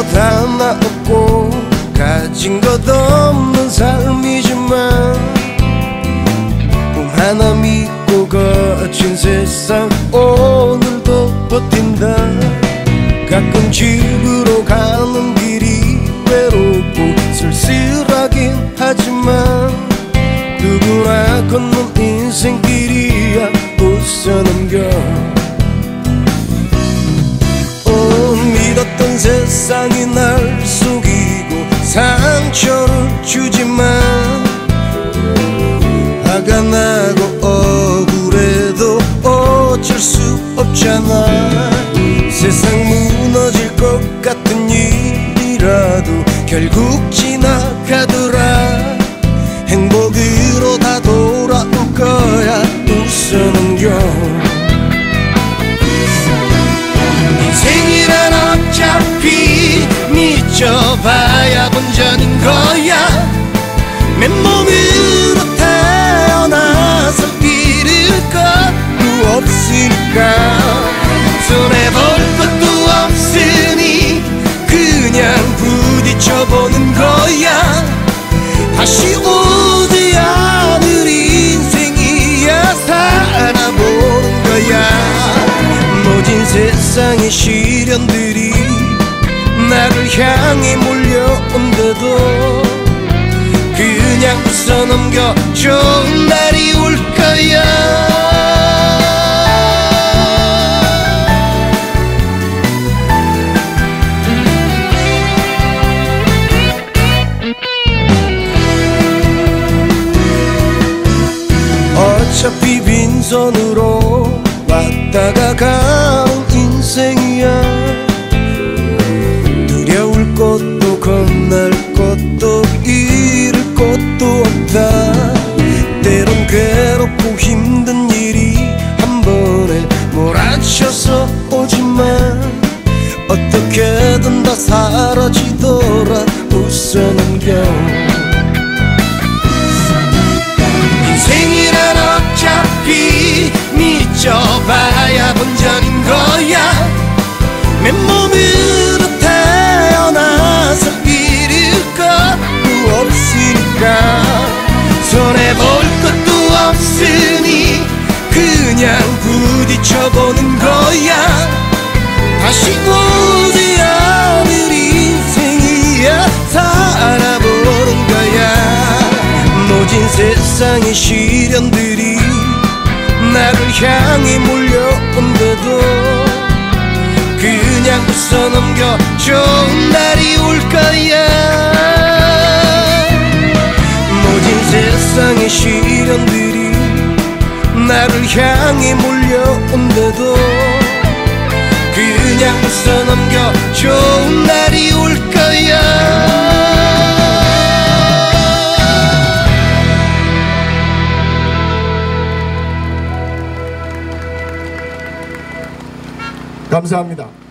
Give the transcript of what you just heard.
것 하나 없고 가진 것 없는 삶이지만 꿈 하나 믿고 거친 세상 오늘도 버틴다. 가끔 집으로 가는 길이 외롭고 쓸쓸하긴 하지만 누구나 걷는 인생길이야 웃어 넘겨. 믿었던 세상이 날 속이고 상처를 주지만 화가 나고 억울해도 어쩔 수 없잖아. 세상 무너질 것 같은 일이라도 결국 지나가더라. 행복으로 다 돌아올 거야 웃어 넘겨. 인생이란 어차피 미쳐봐야 본전인 거야. 맨몸으로 태어나서 잃을 것도 없으니까 손해볼 것도 없으니 그냥 부딪혀보는 거야. 다시 오지 않을 인생이야 살아보는 거야. 모진 세상의 시련들이 나를 향해 몰려온데도 그냥 웃어 넘겨. 좋은 날이 올 거야. 어차피 빈손으로 왔다가 가는 인생이야. 두려울 것도 겁날 것도 잃을 것도 없다. 때론 괴롭고 힘든 일이 한 번에 몰아쳐서 오지만 어떻게든 다 사라지더라 웃어 넘겨. 인생이란 어차피 미쳐봐야 본전인 거야. 맨몸으로 태어나서 잃을 것도 없으니까 손해볼 것도 없으니 그냥 부딪혀보는 거야. 다시 오지 않을 인생이야 살아보는 거야. 모진 세상의 시련들이 나를 향해 몰려온데도 그냥 웃어 넘겨. 좋은 날이 올 거야. 모진 세상의 시련들이 나를 향해 몰려온데도 그냥 웃어 넘겨. 좋은 날이 올 거야. 감사합니다.